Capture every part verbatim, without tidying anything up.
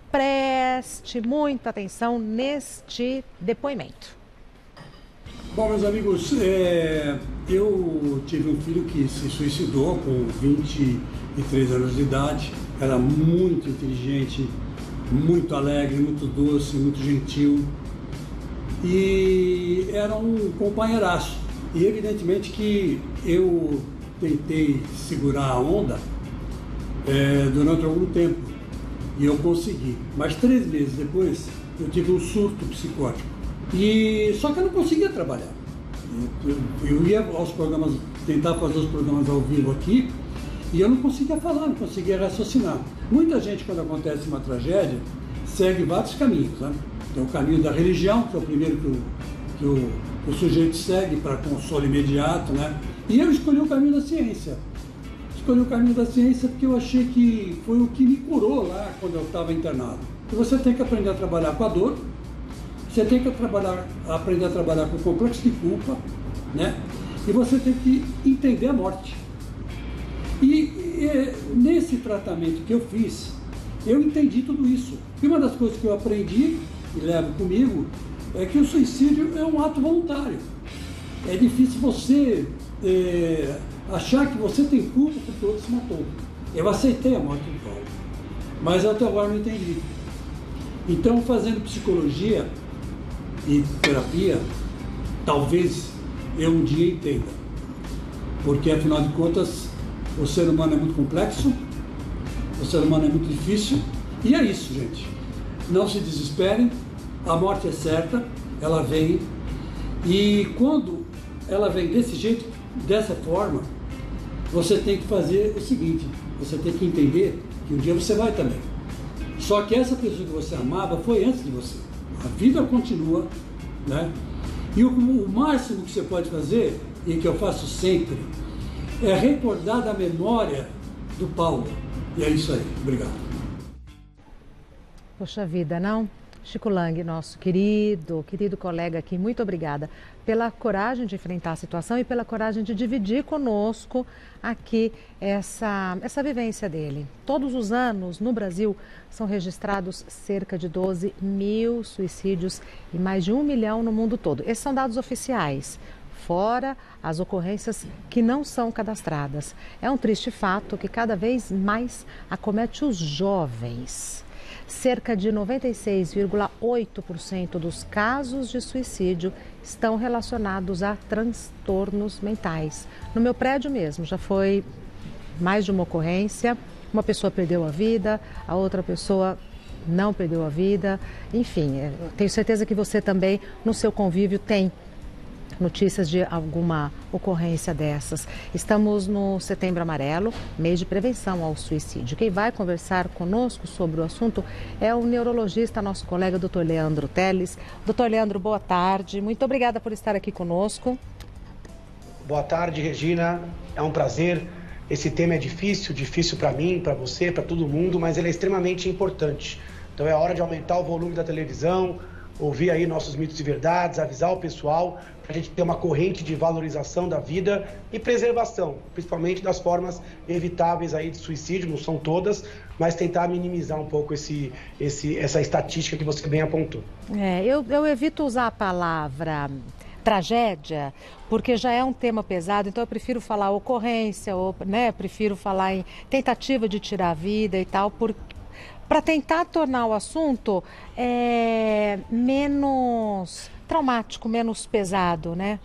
preste muita atenção neste depoimento. Bom, meus amigos, é, eu tive um filho que se suicidou com vinte e três anos de idade. Era muito inteligente, muito alegre, muito doce, muito gentil. E era um companheiraço. E evidentemente que eu tentei segurar a onda é, durante algum tempo. E eu consegui. Mas três meses depois, eu tive um surto psicótico. E, só que eu não conseguia trabalhar. Eu, eu ia aos programas, tentar fazer os programas ao vivo aqui, e eu não conseguia falar, não conseguia raciocinar. Muita gente, quando acontece uma tragédia, segue vários caminhos, né? Tem o caminho da religião, que é o primeiro que o, que o, que o sujeito segue para consolo imediato, né? E eu escolhi o caminho da ciência. Escolhi o caminho da ciência porque eu achei que foi o que me curou lá quando eu estava internado. E você tem que aprender a trabalhar com a dor. Você tem que trabalhar, aprender a trabalhar com o complexo de culpa, né? E você tem que entender a morte. E, e nesse tratamento que eu fiz, eu entendi tudo isso. E uma das coisas que eu aprendi e levo comigo é que o suicídio é um ato voluntário. É difícil você é, achar que você tem culpa porque o outro se matou. Eu aceitei a morte do Paulo, mas até agora não entendi. Então, fazendo psicologia e terapia, talvez eu um dia entenda. Porque, afinal de contas, o ser humano é muito complexo, o ser humano é muito difícil, e é isso, gente. Não se desesperem, a morte é certa, ela vem, e quando ela vem desse jeito, dessa forma, você tem que fazer o seguinte, você tem que entender que um dia você vai também. Só que essa pessoa que você amava foi antes de você. A vida continua, né? E o, o máximo que você pode fazer, e que eu faço sempre, é recordar da memória do Paulo. E é isso aí. Obrigado. Poxa vida, não? Chico Lang, nosso querido, querido colega aqui, muito obrigada pela coragem de enfrentar a situação e pela coragem de dividir conosco aqui essa, essa vivência dele. Todos os anos, no Brasil, são registrados cerca de doze mil suicídios e mais de um milhão no mundo todo. Esses são dados oficiais, fora as ocorrências que não são cadastradas. É um triste fato que cada vez mais acomete os jovens. Cerca de noventa e seis vírgula oito por cento dos casos de suicídio estão relacionados a transtornos mentais. No meu prédio mesmo, já foi mais de uma ocorrência. Uma pessoa perdeu a vida, a outra pessoa não perdeu a vida. Enfim, tenho certeza que você também, no seu convívio, tem notícias de alguma ocorrência dessas. Estamos no Setembro Amarelo, mês de prevenção ao suicídio. Quem vai conversar conosco sobre o assunto é o neurologista, nosso colega doutor Leandro Teles. doutor Leandro, boa tarde. Muito obrigada por estar aqui conosco. Boa tarde, Regina. É um prazer. Esse tema é difícil, difícil para mim, para você, para todo mundo, mas ele é extremamente importante. Então é hora de aumentar o volume da televisão, ouvir aí nossos mitos e verdades, avisar o pessoal para a gente ter uma corrente de valorização da vida e preservação, principalmente das formas evitáveis aí de suicídio, não são todas, mas tentar minimizar um pouco esse, esse, essa estatística que você bem apontou. É, eu, eu evito usar a palavra tragédia, porque já é um tema pesado, então eu prefiro falar ocorrência, ou, né, prefiro falar em tentativa de tirar a vida e tal, porque para tentar tornar o assunto é, menos traumático, menos pesado, né?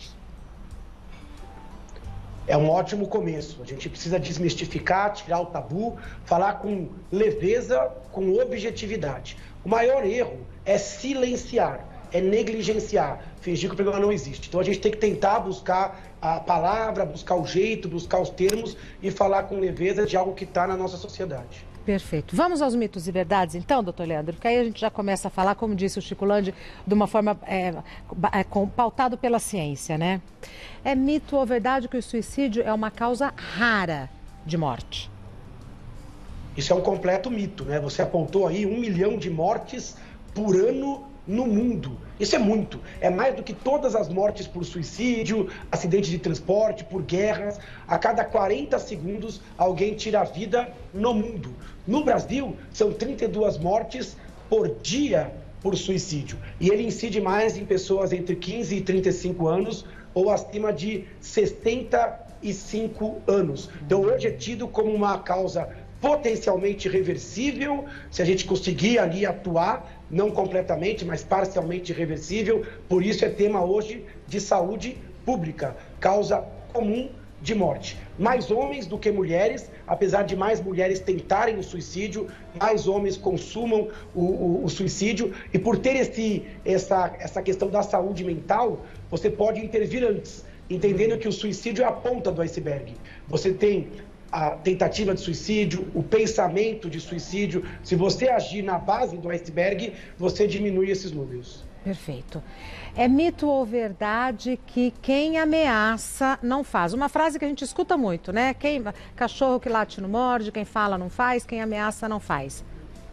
É um ótimo começo. A gente precisa desmistificar, tirar o tabu, falar com leveza, com objetividade. O maior erro é silenciar, é negligenciar, fingir que o problema não existe. Então a gente tem que tentar buscar a palavra, buscar o jeito, buscar os termos e falar com leveza de algo que está na nossa sociedade. Perfeito. Vamos aos mitos e verdades, então, doutor Leandro? Porque aí a gente já começa a falar, como disse o Chico Lang, de uma forma é, é, com, pautado pela ciência, né? É mito ou verdade que o suicídio é uma causa rara de morte? Isso é um completo mito, né? Você apontou aí um milhão de mortes por ano no mundo. Isso é muito. É mais do que todas as mortes por suicídio, acidente de transporte, por guerras. A cada quarenta segundos, alguém tira a vida no mundo. No Brasil, são trinta e duas mortes por dia por suicídio. E ele incide mais em pessoas entre quinze e trinta e cinco anos ou acima de sessenta e cinco anos. Então, hoje é tido como uma causa potencialmente reversível, se a gente conseguir ali atuar, não completamente, mas parcialmente reversível. Por isso é tema hoje de saúde pública, causa comum de morte. Mais homens do que mulheres, apesar de mais mulheres tentarem o suicídio, mais homens consumam o, o, o suicídio. E por ter esse, essa, essa questão da saúde mental, você pode intervir antes, entendendo que o suicídio é a ponta do iceberg. Você tem a tentativa de suicídio, o pensamento de suicídio. Se você agir na base do iceberg, você diminui esses números. Perfeito. É mito ou verdade que quem ameaça não faz? Uma frase que a gente escuta muito, né? Quem, cachorro que late não morde, quem fala não faz, quem ameaça não faz.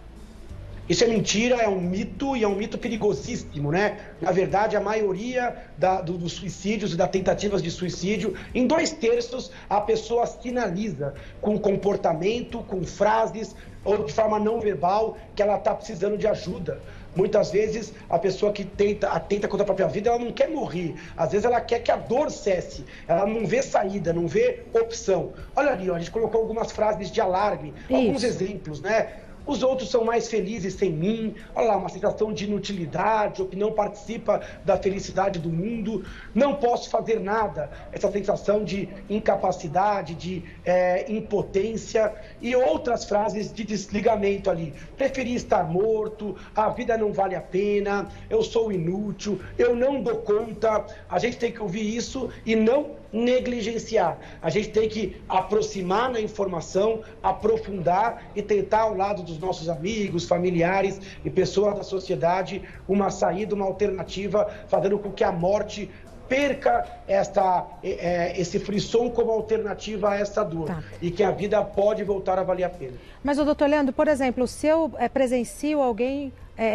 Isso é mentira, é um mito e é um mito perigosíssimo, né? Na verdade, a maioria da, do, dos suicídios e das tentativas de suicídio, em dois terços, a pessoa sinaliza com comportamento, com frases ou de forma não verbal que ela está precisando de ajuda. Muitas vezes, a pessoa que tenta, atenta contra a própria vida, ela não quer morrer. Às vezes, ela quer que a dor cesse. Ela não vê saída, não vê opção. Olha ali, ó, a gente colocou algumas frases de alarme, Isso. alguns exemplos, né? Os outros são mais felizes sem mim. Olha lá, uma sensação de inutilidade, ou que não participa da felicidade do mundo. Não posso fazer nada. Essa sensação de incapacidade, de é, impotência. E outras frases de desligamento ali. Preferi estar morto, a vida não vale a pena, eu sou inútil, eu não dou conta. A gente tem que ouvir isso e não negligenciar. A gente tem que aproximar na informação, aprofundar e tentar ao lado dos nossos amigos, familiares e pessoas da sociedade uma saída, uma alternativa, fazendo com que a morte perca esta, é, esse frisson como alternativa a essa dor. Tá. E que a vida pode voltar a valer a pena. Mas, o doutor Leandro, por exemplo, se eu é, presencio alguém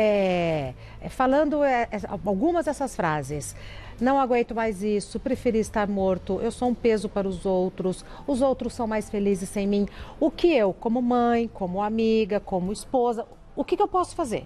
é, é, falando é, algumas dessas frases: não aguento mais isso, preferi estar morto, eu sou um peso para os outros, os outros são mais felizes sem mim. O que eu, como mãe, como amiga, como esposa, o que, que eu posso fazer?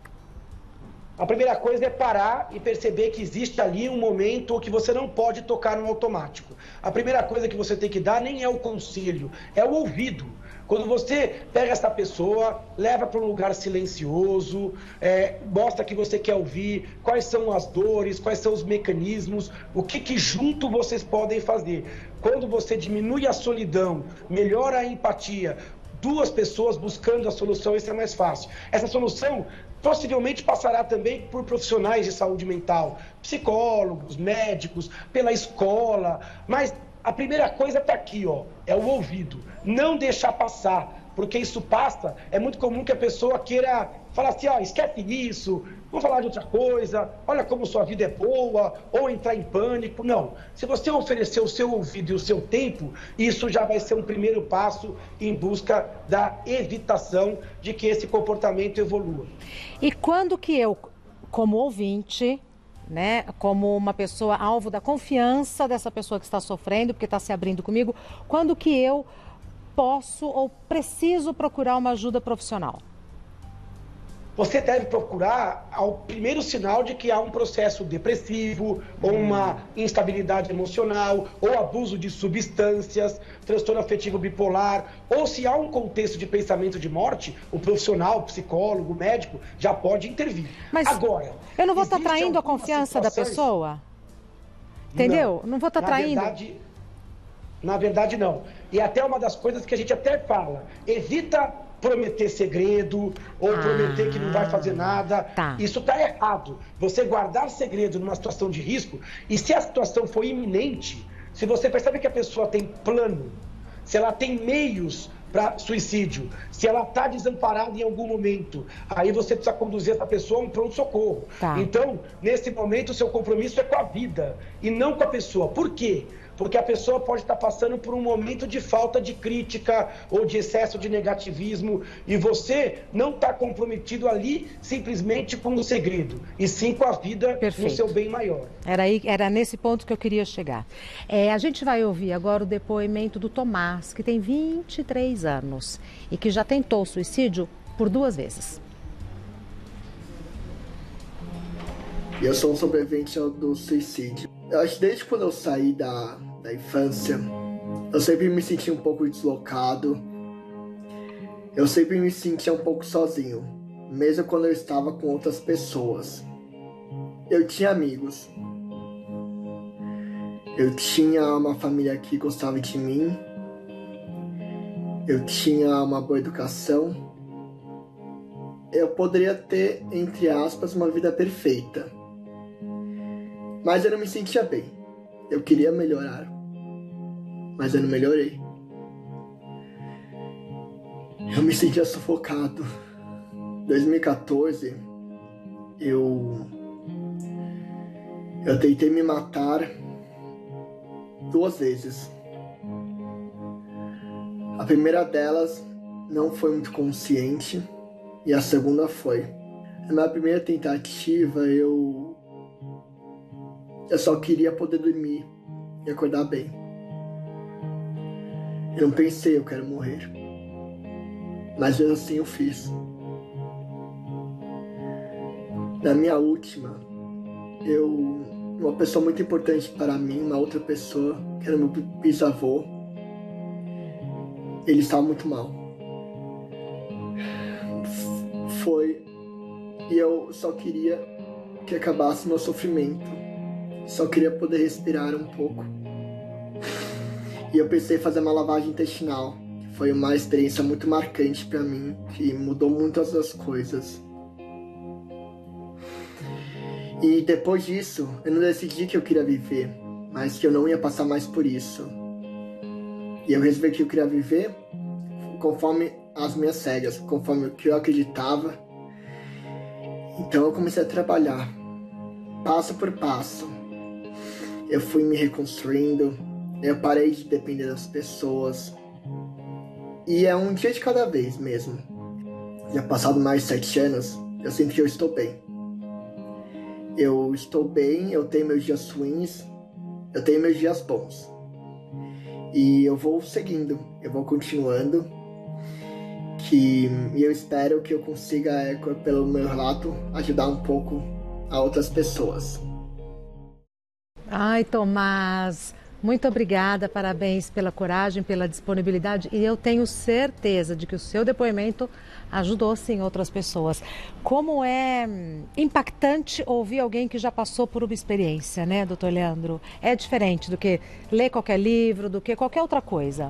A primeira coisa é parar e perceber que existe ali um momento que você não pode tocar no automático. A primeira coisa que você tem que dar nem é o conselho, é o ouvido. Quando você pega essa pessoa, leva para um lugar silencioso, é, mostra que você quer ouvir, quais são as dores, quais são os mecanismos, o que, que junto vocês podem fazer. Quando você diminui a solidão, melhora a empatia, duas pessoas buscando a solução, isso é mais fácil. Essa solução possivelmente passará também por profissionais de saúde mental, psicólogos, médicos, pela escola, mas a primeira coisa está aqui, ó, é o ouvido. Não deixar passar, porque isso passa. É muito comum que a pessoa queira falar assim, ó, esquece isso, vamos falar de outra coisa, olha como sua vida é boa, ou entrar em pânico. Não, se você oferecer o seu ouvido e o seu tempo, isso já vai ser um primeiro passo em busca da evitação de que esse comportamento evolua. E quando que eu, como ouvinte, né, como uma pessoa alvo da confiança dessa pessoa que está sofrendo, porque está se abrindo comigo, quando que eu posso ou preciso procurar uma ajuda profissional? Você deve procurar ao primeiro sinal de que há um processo depressivo, ou uma instabilidade emocional, ou abuso de substâncias, transtorno afetivo bipolar, ou se há um contexto de pensamento de morte, o profissional, o psicólogo, o médico já pode intervir. Mas agora, eu não vou estar traindo a confiança da pessoa? Entendeu? Não, não vou estar traindo. Verdade, na verdade, não. E até uma das coisas que a gente até fala, evita prometer segredo ou ah, prometer que não vai fazer nada. Tá. Isso está errado. Você guardar segredo numa situação de risco, e se a situação for iminente, se você percebe que a pessoa tem plano, se ela tem meios para suicídio, se ela está desamparada em algum momento, aí você precisa conduzir essa pessoa a um pronto-socorro. Tá. Então, nesse momento, o seu compromisso é com a vida e não com a pessoa. Por quê? Porque a pessoa pode estar passando por um momento de falta de crítica ou de excesso de negativismo, e você não está comprometido ali simplesmente com um segredo, e sim com a vida. Perfeito. No seu bem maior. Era, aí, era nesse ponto que eu queria chegar. É, a gente vai ouvir agora o depoimento do Tomás, que tem vinte e três anos e que já tentou suicídio por duas vezes. e eu sou um sobrevivente do suicídio. Eu acho que desde quando eu saí da, da infância, eu sempre me senti um pouco deslocado, eu sempre me sentia um pouco sozinho, mesmo quando eu estava com outras pessoas. Eu tinha amigos, eu tinha uma família que gostava de mim, eu tinha uma boa educação, eu poderia ter, entre aspas, uma vida perfeita. Mas eu não me sentia bem. Eu queria melhorar, mas eu não melhorei. Eu me sentia sufocado. Em dois mil e quatorze, eu... Eu tentei me matar duas vezes. A primeira delas não foi muito consciente e a segunda foi. Na minha primeira tentativa, eu... Eu só queria poder dormir e acordar bem. Eu não pensei, eu quero morrer. Mas mesmo assim eu fiz. Na minha última, eu... Uma pessoa muito importante para mim, uma outra pessoa, que era meu bisavô, ele estava muito mal. Foi... E eu só queria que acabasse meu sofrimento. Só queria poder respirar um pouco. E eu pensei em fazer uma lavagem intestinal. Foi uma experiência muito marcante para mim, que mudou muitas das coisas. E depois disso, eu não decidi que eu queria viver, mas que eu não ia passar mais por isso. E eu resolvi que eu queria viver conforme as minhas regras, conforme o que eu acreditava. Então eu comecei a trabalhar, passo por passo. Eu fui me reconstruindo, eu parei de depender das pessoas. E é um dia de cada vez mesmo. Já passado mais de sete anos, eu sinto que eu estou bem. Eu estou bem, eu tenho meus dias ruins, eu tenho meus dias bons. E eu vou seguindo, eu vou continuando. Que, e eu espero que eu consiga, pelo meu relato, ajudar um pouco a outras pessoas. Ai, Tomás, muito obrigada, parabéns pela coragem, pela disponibilidade, e eu tenho certeza de que o seu depoimento ajudou sim outras pessoas. Como é impactante ouvir alguém que já passou por uma experiência, né, doutor Leandro? É diferente do que ler qualquer livro, do que qualquer outra coisa.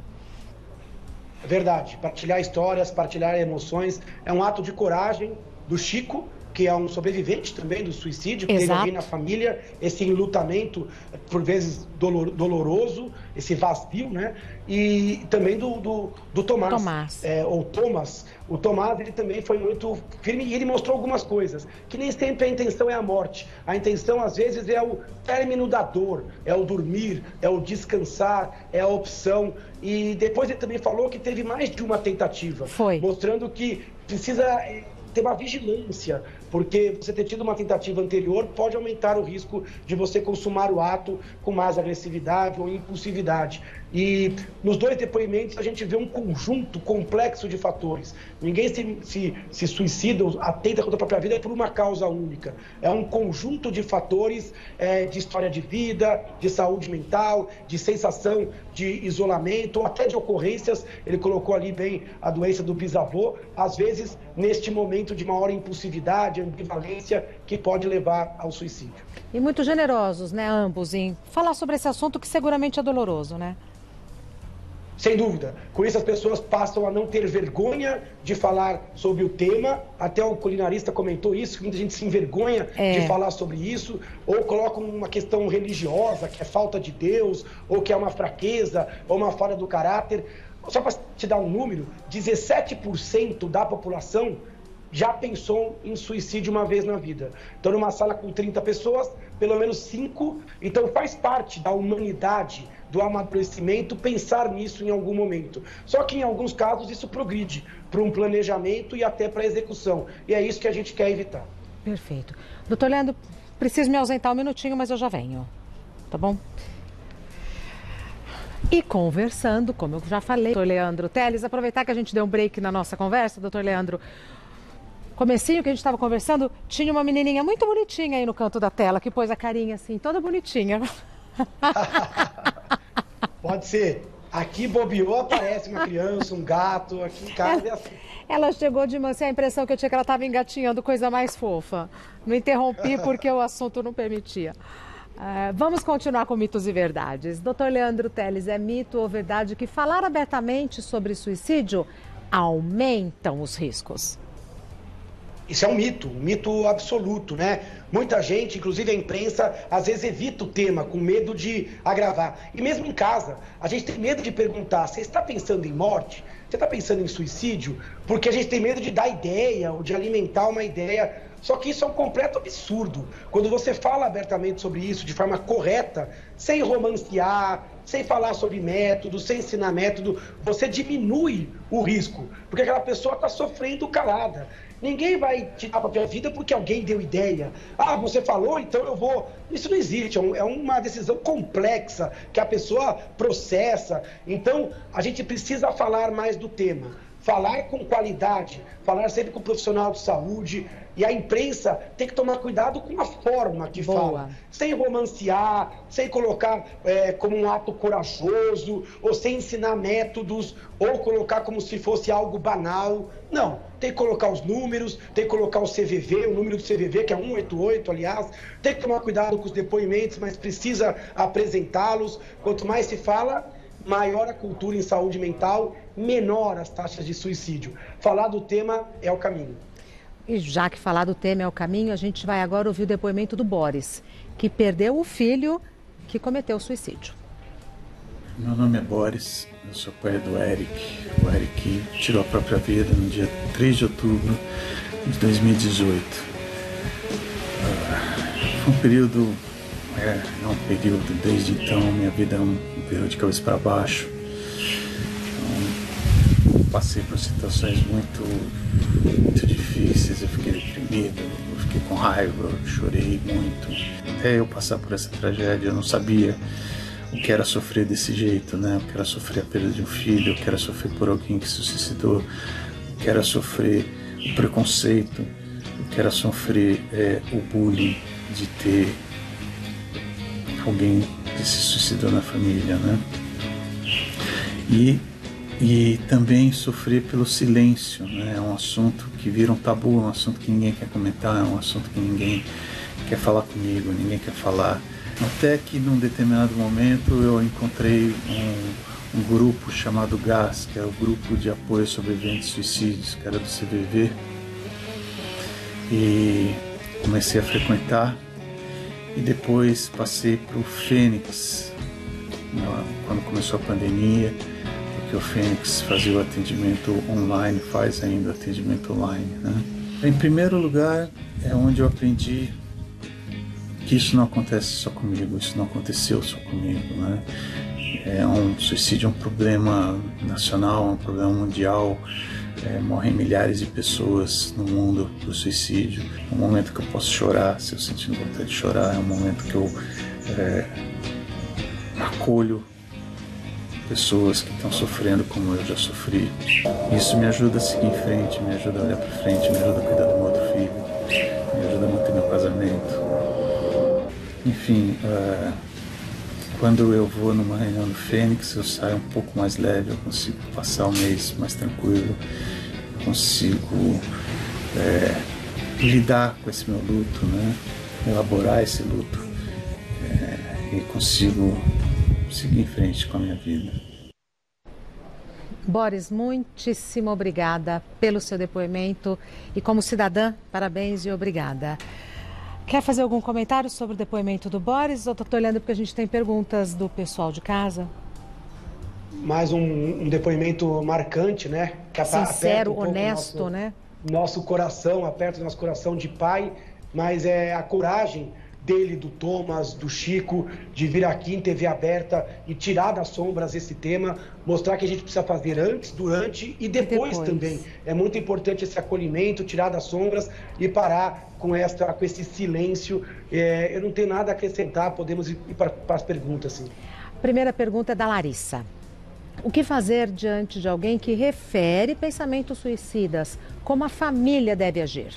É verdade, partilhar histórias, partilhar emoções, é um ato de coragem do Chico, que é um sobrevivente também do suicídio, que teve alguém na família, esse enlutamento, por vezes dolor, doloroso, esse vazio, né? E também do, do, do Tomás, Tomás. É, ou Thomas. O Tomás, ele também foi muito firme e ele mostrou algumas coisas, que nem sempre a intenção é a morte. A intenção, às vezes, é o término da dor, é o dormir, é o descansar, é a opção. E depois ele também falou que teve mais de uma tentativa. Foi. Mostrando que precisa ter uma vigilância, porque você ter tido uma tentativa anterior pode aumentar o risco de você consumar o ato com mais agressividade ou impulsividade. E nos dois depoimentos a gente vê um conjunto complexo de fatores. Ninguém se, se, se suicida ou atenta contra a própria vida por uma causa única. É um conjunto de fatores é, de história de vida, de saúde mental, de sensação de isolamento, ou até de ocorrências. Ele colocou ali bem a doença do bisavô, às vezes neste momento de maior impulsividade, ambivalência, que pode levar ao suicídio. E muito generosos, né, ambos, em falar sobre esse assunto que seguramente é doloroso, né? Sem dúvida. Com isso, as pessoas passam a não ter vergonha de falar sobre o tema. Até o culinarista comentou isso, que muita gente se envergonha é. de falar sobre isso, ou colocam uma questão religiosa, que é falta de Deus, ou que é uma fraqueza, ou uma falha do caráter. Só para te dar um número, dezessete por cento da população já pensou em suicídio uma vez na vida. Então, numa sala com trinta pessoas, pelo menos cinco. Então, faz parte da humanidade, do amadurecimento, pensar nisso em algum momento. Só que, em alguns casos, isso progride para um planejamento e até para a execução. E é isso que a gente quer evitar. Perfeito. Doutor Leandro, preciso me ausentar um minutinho, mas eu já venho. Tá bom? E conversando, como eu já falei, doutor Leandro Teles, aproveitar que a gente deu um break na nossa conversa, doutor Leandro, comecinho que a gente estava conversando, tinha uma menininha muito bonitinha aí no canto da tela, que pôs a carinha assim, toda bonitinha. Pode ser. Aqui bobeou, aparece uma criança, um gato, aqui em casa é assim. Ela chegou de manhã, a impressão que eu tinha que ela estava engatinhando, coisa mais fofa. Não interrompi porque o assunto não permitia. Uh, vamos continuar com mitos e verdades. doutor Leandro Teles, é mito ou verdade que falar abertamente sobre suicídio aumentam os riscos? Isso é um mito, um mito absoluto, né? Muita gente, inclusive a imprensa, às vezes evita o tema com medo de agravar. E mesmo em casa, a gente tem medo de perguntar, você está pensando em morte? Você está pensando em suicídio? Porque a gente tem medo de dar ideia ou de alimentar uma ideia. Só que isso é um completo absurdo. Quando você fala abertamente sobre isso de forma correta, sem romancear, sem falar sobre método, sem ensinar método, você diminui o risco, porque aquela pessoa está sofrendo calada. Ninguém vai tirar para a vida porque alguém deu ideia. Ah, você falou, então eu vou. Isso não existe, é uma decisão complexa que a pessoa processa. Então, a gente precisa falar mais do tema. Falar com qualidade, falar sempre com o profissional de saúde. E a imprensa tem que tomar cuidado com a forma que Boa. fala. Sem romancear, sem colocar é, como um ato corajoso, ou sem ensinar métodos, ou colocar como se fosse algo banal. Não, tem que colocar os números, tem que colocar o C V V, o número do C V V, que é um oito oito, aliás. Tem que tomar cuidado com os depoimentos, mas precisa apresentá-los. Quanto mais se fala, maior a cultura em saúde mental, menor as taxas de suicídio. Falar do tema é o caminho. E já que falar do tema é o caminho, a gente vai agora ouvir o depoimento do Boris, que perdeu o filho que cometeu suicídio. Meu nome é Boris, eu sou pai do Eric. O Eric tirou a própria vida no dia três de outubro de dois mil e dezoito. Foi um período, é, é um período, desde então, minha vida é um, um período de cabeça para baixo. Então, passei por situações muito, muito difíceis, eu fiquei deprimido, eu fiquei com raiva, eu chorei muito. Até eu passar por essa tragédia, eu não sabia o que era sofrer desse jeito, né? O que era sofrer a perda de um filho, o que era sofrer por alguém que se suicidou, o que era sofrer o preconceito, o que era sofrer é, o bullying de ter alguém que se suicidou na família, né? E, e também sofrer pelo silêncio, né? É um assunto que vira um tabu, é um assunto que ninguém quer comentar, é um assunto que ninguém quer falar comigo, ninguém quer falar. Até que num determinado momento eu encontrei um, um grupo chamado GAS, que é o Grupo de Apoio a Sobreviventes de Suicídios, que era do C V V, e comecei a frequentar, e depois passei para o Fênix, quando começou a pandemia, porque o Fênix fazia o atendimento online, faz ainda o atendimento online, né? Em primeiro lugar, é onde eu aprendi que isso não acontece só comigo, isso não aconteceu só comigo, né? É um suicídio é um problema nacional, é um problema mundial, é, morrem milhares de pessoas no mundo por suicídio. É um momento que eu posso chorar, se eu sentir vontade de chorar, é um momento que eu é, acolho pessoas que estão sofrendo como eu já sofri. Isso me ajuda a seguir em frente, me ajuda a olhar para frente, me ajuda a cuidar do meu outro filho, me ajuda a manter meu casamento. Enfim, uh, quando eu vou numa reunião do Fênix, eu saio um pouco mais leve, eu consigo passar o mês mais tranquilo, consigo é, lidar com esse meu luto, né? Elaborar esse luto é, e consigo seguir em frente com a minha vida. Boris, muitíssimo obrigada pelo seu depoimento e como cidadã, parabéns e obrigada. Quer fazer algum comentário sobre o depoimento do Boris? Ou estou olhando porque a gente tem perguntas do pessoal de casa? Mais um, um depoimento marcante, né? Que sincero, um honesto, nosso, né? Nosso coração, aperta o nosso coração de pai, mas é a coragem dele, do Thomas, do Chico, de vir aqui em T V aberta e tirar das sombras esse tema, mostrar que a gente precisa fazer antes, durante e depois, e depois. também. É muito importante esse acolhimento, tirar das sombras e parar com, esta, com esse silêncio. É, eu não tenho nada a acrescentar, podemos ir para as perguntas. Sim. A primeira pergunta é da Larissa. O que fazer diante de alguém que refere pensamentos suicidas? Como a família deve agir?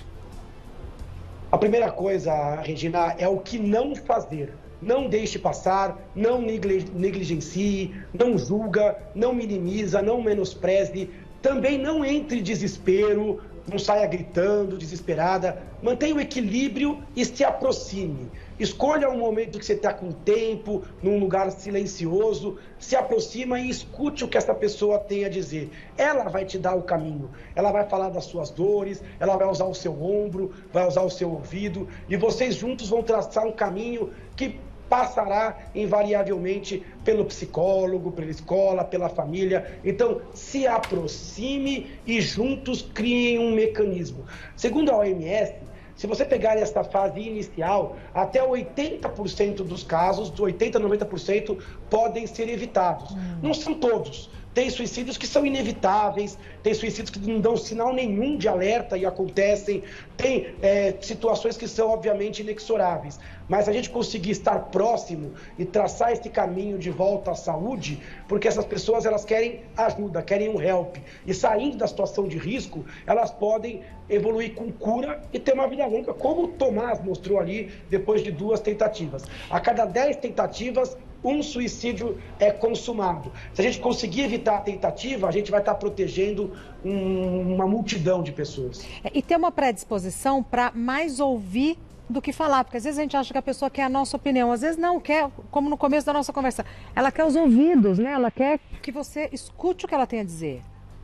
A primeira coisa, Regina, é o que não fazer. Não deixe passar, não negligencie, não julga, não minimiza, não menospreze. Também não entre em desespero, não saia gritando, desesperada. Mantenha o equilíbrio e se aproxime. Escolha um momento que você está com tempo, num lugar silencioso, se aproxima e escute o que essa pessoa tem a dizer. Ela vai te dar o caminho, ela vai falar das suas dores, ela vai usar o seu ombro, vai usar o seu ouvido, e vocês juntos vão traçar um caminho que passará invariavelmente pelo psicólogo, pela escola, pela família. Então, se aproxime e juntos criem um mecanismo. Segundo a O M S, se você pegar essa fase inicial, até oitenta por cento dos casos, de oitenta por cento a noventa por cento, podem ser evitados. Hum. Não são todos. Tem suicídios que são inevitáveis, tem suicídios que não dão sinal nenhum de alerta e acontecem, tem é, situações que são obviamente inexoráveis. Mas a gente conseguir estar próximo e traçar esse caminho de volta à saúde, porque essas pessoas elas querem ajuda, querem um help. E saindo da situação de risco, elas podem evoluir com cura e ter uma vida longa, como o Tomás mostrou ali depois de duas tentativas. A cada dez tentativas, um suicídio é consumado. Se a gente conseguir evitar a tentativa, a gente vai estar protegendo um, uma multidão de pessoas. E ter uma predisposição para mais ouvir do que falar, porque às vezes a gente acha que a pessoa quer a nossa opinião, às vezes não quer, como no começo da nossa conversa, ela quer os ouvidos, né? Ela quer que você escute o que ela tem a dizer.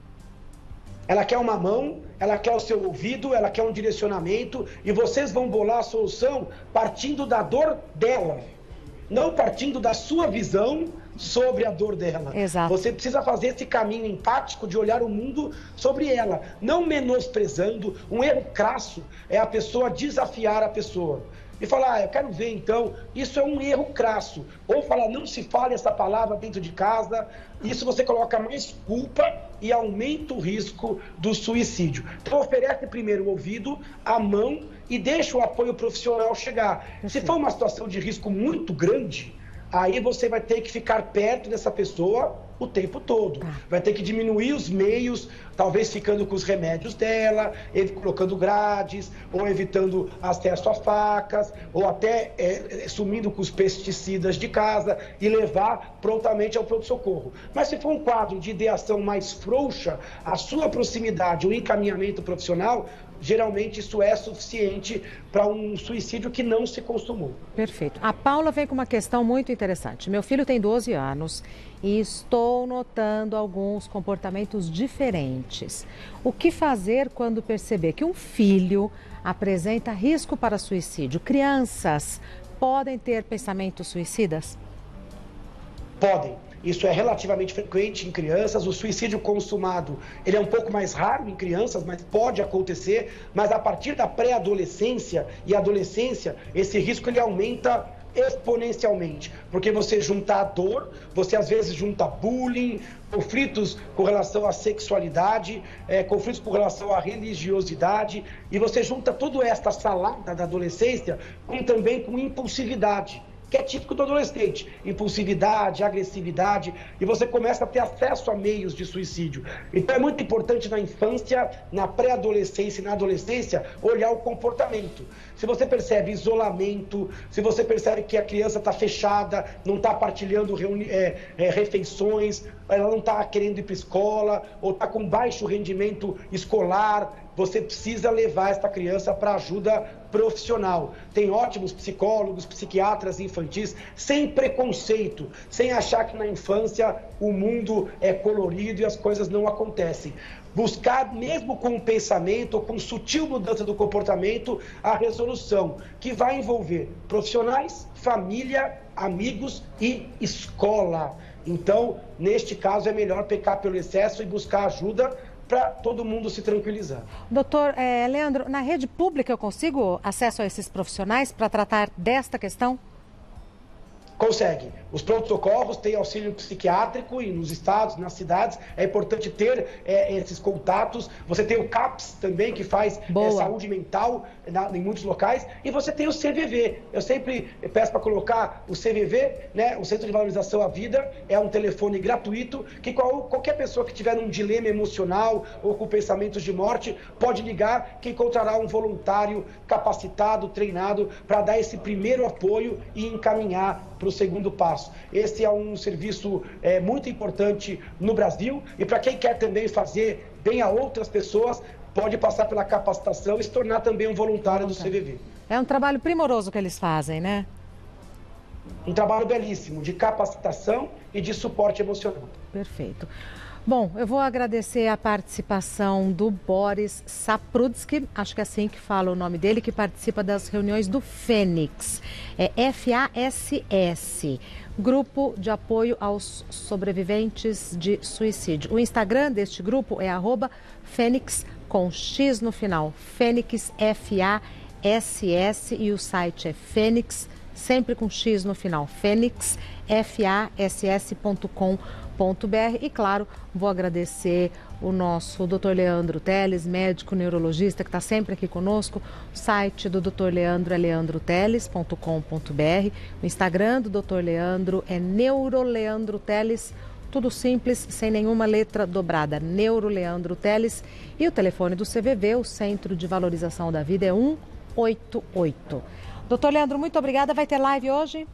Ela quer uma mão, ela quer o seu ouvido, ela quer um direcionamento, e vocês vão bolar a solução partindo da dor dela. Não partindo da sua visão sobre a dor dela. Exato. Você precisa fazer esse caminho empático de olhar o mundo sobre ela, não menosprezando. Um erro crasso é a pessoa desafiar a pessoa e falar, ah, eu quero ver então. Isso é um erro crasso. Ou falar, não se fale essa palavra dentro de casa. Isso você coloca mais culpa e aumenta o risco do suicídio. Então oferece primeiro o ouvido, a mão e deixa o apoio profissional chegar. Se for uma situação de risco muito grande, aí você vai ter que ficar perto dessa pessoa o tempo todo. Vai ter que diminuir os meios, talvez ficando com os remédios dela, colocando grades, ou evitando acesso a facas, ou até é, sumindo com os pesticidas de casa e levar prontamente ao pronto-socorro. Mas se for um quadro de ideação mais frouxa, a sua proximidade, o encaminhamento profissional, geralmente isso é suficiente para um suicídio que não se consumou. Perfeito. A Paula vem com uma questão muito interessante. Meu filho tem doze anos e estou notando alguns comportamentos diferentes. O que fazer quando perceber que um filho apresenta risco para suicídio? Crianças podem ter pensamentos suicidas? Podem. Isso é relativamente frequente em crianças. O suicídio consumado, ele é um pouco mais raro em crianças, mas pode acontecer. Mas a partir da pré-adolescência e adolescência, esse risco ele aumenta exponencialmente, porque você junta a dor, você às vezes junta bullying, conflitos com relação à sexualidade, é, conflitos com relação à religiosidade, e você junta toda esta salada da adolescência com, também com impulsividade, que é típico do adolescente, impulsividade, agressividade, e você começa a ter acesso a meios de suicídio. Então é muito importante na infância, na pré-adolescência e na adolescência, olhar o comportamento. Se você percebe isolamento, se você percebe que a criança está fechada, não está partilhando reuni- é, é, refeições, ela não está querendo ir para a escola, ou está com baixo rendimento escolar, você precisa levar essa criança para ajuda profissional. Tem ótimos psicólogos, psiquiatras infantis, sem preconceito, sem achar que na infância o mundo é colorido e as coisas não acontecem. Buscar, mesmo com um pensamento ou com sutil mudança do comportamento, a resolução, que vai envolver profissionais, família, amigos e escola. Então, neste caso, é melhor pecar pelo excesso e buscar ajuda para todo mundo se tranquilizar. Doutor é, Leandro, na rede pública eu consigo acesso a esses profissionais para tratar desta questão? Consegue. Os prontos-socorros têm auxílio psiquiátrico e nos estados, nas cidades, é importante ter é, esses contatos. Você tem o CAPS também, que faz é, saúde mental na, em muitos locais, e você tem o C V V. Eu sempre peço para colocar o C V V, né, o Centro de Valorização à Vida, é um telefone gratuito, que qual, qualquer pessoa que tiver um dilema emocional ou com pensamentos de morte, pode ligar, que encontrará um voluntário capacitado, treinado, para dar esse primeiro apoio e encaminhar para o segundo passo. Esse é um serviço é, muito importante no Brasil, e para quem quer também fazer bem a outras pessoas, pode passar pela capacitação e se tornar também um voluntário do C V V. É um trabalho primoroso que eles fazem, né? Um trabalho belíssimo de capacitação e de suporte emocional. Perfeito. Bom, eu vou agradecer a participação do Boris Saprudsky, acho que é assim que fala o nome dele, que participa das reuniões do Fênix, é F A S S, Grupo de Apoio aos Sobreviventes de Suicídio. O Instagram deste grupo é arroba Fênix com X no final, Fênix F A S S, e o site é Fênix, sempre com X no final, fênix f a s s ponto com ponto b r. E claro, vou agradecer o nosso doutor Leandro Teles, médico neurologista, que está sempre aqui conosco. O site do doutor Leandro é leandro teles ponto com ponto b r. O Instagram do doutor Leandro é neuroleandroteles, tudo simples, sem nenhuma letra dobrada, Neuroleandro Teles. E o telefone do C V V, o Centro de Valorização da Vida, é um oito oito. Doutor Leandro, muito obrigada. Vai ter live hoje?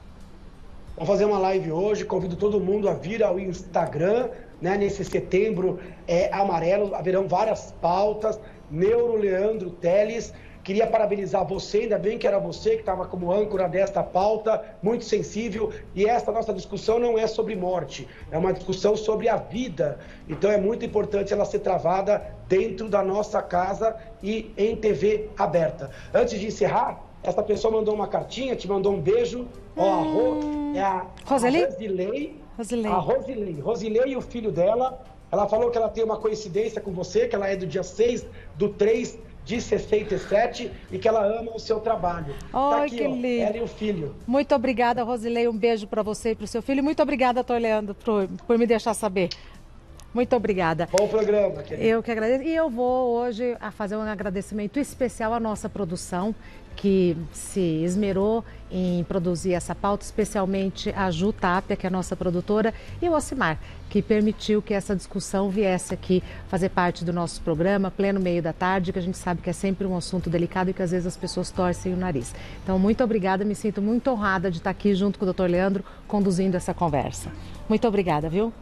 Vamos fazer uma live hoje, convido todo mundo a vir ao Instagram, né? Nesse setembro é, amarelo, haverão várias pautas, Neuro Leandro Teles. Queria parabenizar você, ainda bem que era você que estava como âncora desta pauta, muito sensível, e esta nossa discussão não é sobre morte, é uma discussão sobre a vida, então é muito importante ela ser travada dentro da nossa casa e em T V aberta. Antes de encerrar, essa pessoa mandou uma cartinha, te mandou um beijo, ó, a Ro, é a Rosilei? Rosilei, Rosilei. a Rosilei, Rosilei e o filho dela. Ela falou que ela tem uma coincidência com você, que ela é do dia seis do três de sessenta e sete e que ela ama o seu trabalho. Oi, tá aqui, que ó, lindo. ela e o filho. Muito obrigada, Rosilei. Um beijo para você e para o seu filho. Muito obrigada, doutor Leandro, por, por me deixar saber. Muito obrigada. Bom programa, querido. Eu que agradeço. E eu vou hoje a fazer um agradecimento especial à nossa produção, que se esmerou em produzir essa pauta, especialmente a Ju Tapia, que é a nossa produtora, e o Ocimar, que permitiu que essa discussão viesse aqui fazer parte do nosso programa, pleno meio da tarde, que a gente sabe que é sempre um assunto delicado e que às vezes as pessoas torcem o nariz. Então, muito obrigada, me sinto muito honrada de estar aqui junto com o doutor Leandro, conduzindo essa conversa. Muito obrigada, viu?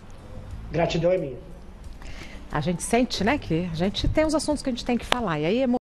Gratidão é minha. A gente sente, né, que a gente tem os assuntos que a gente tem que falar, e aí é